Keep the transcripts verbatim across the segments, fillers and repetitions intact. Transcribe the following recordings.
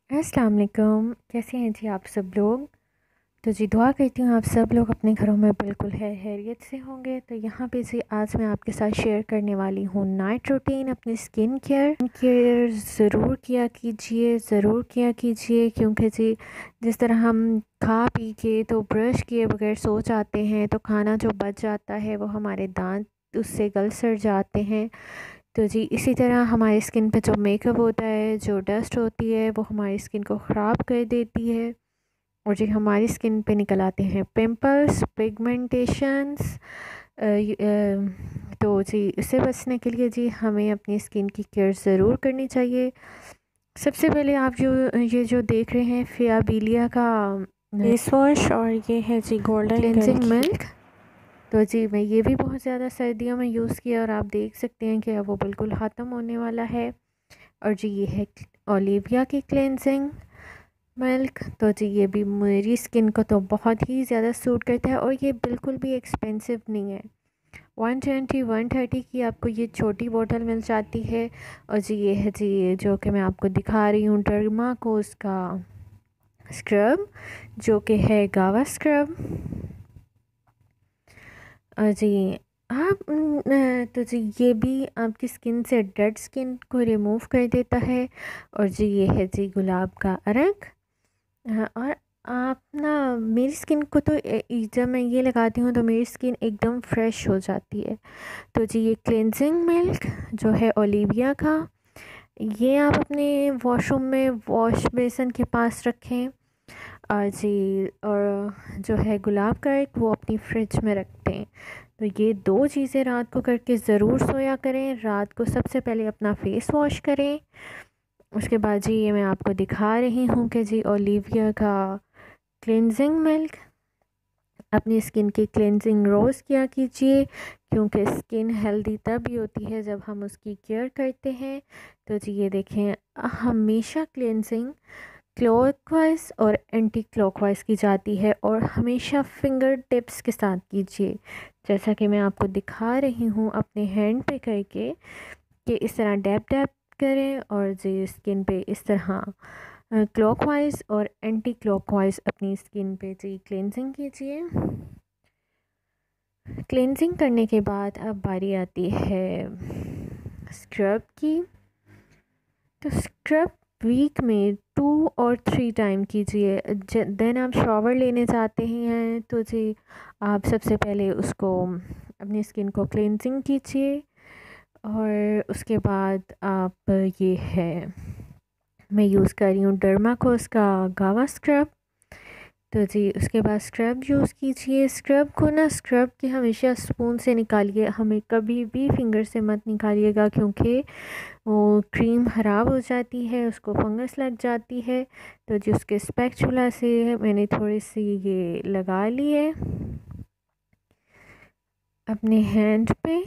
अस्सलाम वालेकुम। कैसे हैं जी आप सब लोग। तो जी दुआ करती हूँ आप सब लोग अपने घरों में बिल्कुल है खैरियत से होंगे। तो यहाँ पे जी आज मैं आपके साथ शेयर करने वाली हूँ नाइट रूटीन अपनी स्किन केयर केयर ज़रूर किया कीजिए, ज़रूर किया कीजिए, क्योंकि जी जिस तरह हम खा पी के तो ब्रश किए बगैर सो जाते हैं तो खाना जो बच जाता है वो हमारे दांत उससे गल सड़ जाते हैं। तो जी इसी तरह हमारी स्किन पे जो मेकअप होता है, जो डस्ट होती है, वो हमारी स्किन को ख़राब कर देती है और जी हमारी स्किन पे निकल आते हैं पिंपल्स, पिगमेंटेशंस। तो जी इससे बचने के लिए जी हमें अपनी स्किन की केयर ज़रूर करनी चाहिए। सबसे पहले आप जो ये जो देख रहे हैं फियाबीलिया का फेस वॉश और ये है जी गोल्डन क्लेंजिंग मिल्क। तो जी मैं ये भी बहुत ज़्यादा सर्दियों में यूज़ किया और आप देख सकते हैं कि अब वो बिल्कुल ख़त्म होने वाला है। और जी ये है ओलिविया की क्लेंजिंग मिल्क। तो जी ये भी मेरी स्किन को तो बहुत ही ज़्यादा सूट करता है और ये बिल्कुल भी एक्सपेंसिव नहीं है। वन ट्वेंटी वन थर्टी की आपको ये छोटी बोतल मिल जाती है। और जी ये है जी जो कि मैं आपको दिखा रही हूँ डर्मा कोस का स्क्रब, जो कि है गावा स्क्रब। और जी आप न, तो जी ये भी आपकी स्किन से डेड स्किन को रिमूव कर देता है। और जी ये है जी गुलाब का अर्क। हाँ, और आप ना मेरी स्किन को तो ए- ए- जब मैं ये लगाती हूँ तो मेरी स्किन एकदम फ्रेश हो जाती है। तो जी ये क्लेंजिंग मिल्क जो है ओलिविया का, ये आप अपने वॉशरूम में वॉश बेसिन के पास रखें। और जी और जो है गुलाब का एक वो अपनी फ्रिज में रखते हैं। तो ये दो चीज़ें रात को करके ज़रूर सोया करें। रात को सबसे पहले अपना फेस वॉश करें, उसके बाद जी ये मैं आपको दिखा रही हूँ कि जी ओलिविया का क्लेंजिंग मिल्क अपनी स्किन की क्लेंजिंग रोज़ किया कीजिए, क्योंकि स्किन हेल्दी तभी होती है जब हम उसकी केयर करते हैं। तो जी ये देखें हमेशा क्लेंजिंग क्लॉकवाइज और एंटी क्लॉकवाइज की जाती है और हमेशा फिंगर टिप्स के साथ कीजिए, जैसा कि मैं आपको दिखा रही हूँ अपने हैंड पे करके कि इस तरह डैप डैप करें और जी स्किन पे इस तरह क्लॉकवाइज और एंटी क्लॉकवाइज अपनी स्किन पे जी क्लेंजिंग कीजिए। क्लेंजिंग करने के बाद अब बारी आती है स्क्रब की। तो स्क्रब वीक में टू और थ्री टाइम कीजिए। देन आप शॉवर लेने जाते हैं तो जी आप सबसे पहले उसको अपनी स्किन को क्लेंजिंग कीजिए और उसके बाद आप ये है मैं यूज़ कर रही हूँ डर्माकोस का गावा स्क्रब। तो जी उसके बाद स्क्रब यूज़ कीजिए। स्क्रब को ना स्क्रब के हमेशा स्पून से निकालिए, हमें कभी भी फिंगर से मत निकालिएगा, क्योंकि वो क्रीम ख़राब हो जाती है, उसको फंगस लग जाती है। तो जी उसके स्पैचुला से मैंने थोड़ी सी ये लगा ली है अपने हैंड पे।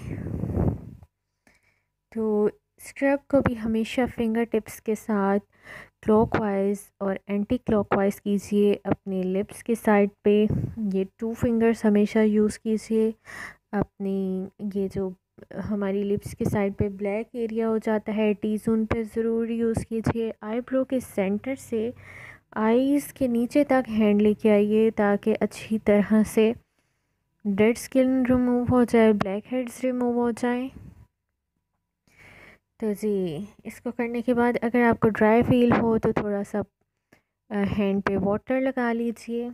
तो स्क्रब को भी हमेशा फिंगर टिप्स के साथ क्लॉकवाइज और एंटी क्लॉकवाइज कीजिए अपने लिप्स के साइड पे। ये टू फिंगर्स हमेशा यूज़ कीजिए। अपनी ये जो हमारी लिप्स के साइड पे ब्लैक एरिया हो जाता है टी जोन पे ज़रूर यूज़ कीजिए। आईब्रो के सेंटर से आईज़ के नीचे तक हैंड लेके आइए ताकि अच्छी तरह से डेड स्किन रिमूव हो जाए, ब्लैक हेड्स रिमूव हो जाए। तो जी इसको करने के बाद अगर आपको ड्राई फील हो तो थोड़ा सा हैंड पे वाटर लगा लीजिए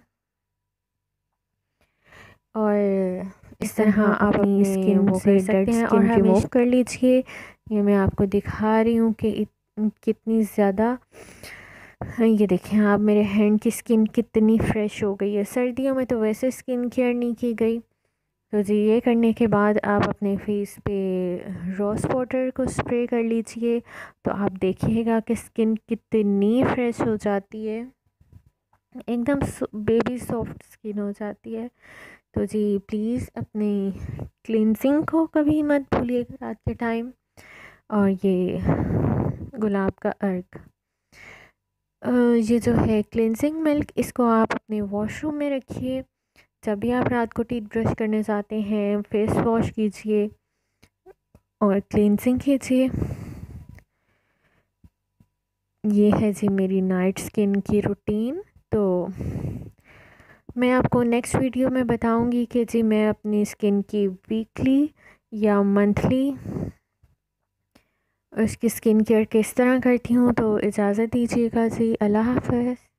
और इस तरह आप अपनी स्किन से डेड स्किन रिमूव कर लीजिए। ये मैं आपको दिखा रही हूँ कि कितनी ज़्यादा, ये देखें आप मेरे हैंड की स्किन कितनी फ्रेश हो गई है। सर्दियों में तो वैसे स्किन केयर नहीं की गई। तो जी ये करने के बाद आप अपने फेस पे रोज़ वाटर को स्प्रे कर लीजिए, तो आप देखिएगा कि स्किन कितनी फ्रेश हो जाती है, एकदम बेबी सॉफ्ट स्किन हो जाती है। तो जी प्लीज़ अपनी क्लिनजिंग को कभी मत भूलिएगा रात के टाइम। और ये गुलाब का अर्क, ये जो है क्लिनजिंग मिल्क, इसको आप अपने वॉशरूम में रखिए। जब भी आप रात को टीथ ब्रश करने जाते हैं फेस वॉश कीजिए और क्लिनजिंग कीजिए। ये है जी मेरी नाइट स्किन की रूटीन। तो मैं आपको नेक्स्ट वीडियो में बताऊंगी कि जी मैं अपनी स्किन की वीकली या मंथली उसकी स्किन केयर किस तरह करती हूँ। तो इजाज़त दीजिएगा जी, अल्लाह हाफ़िज़।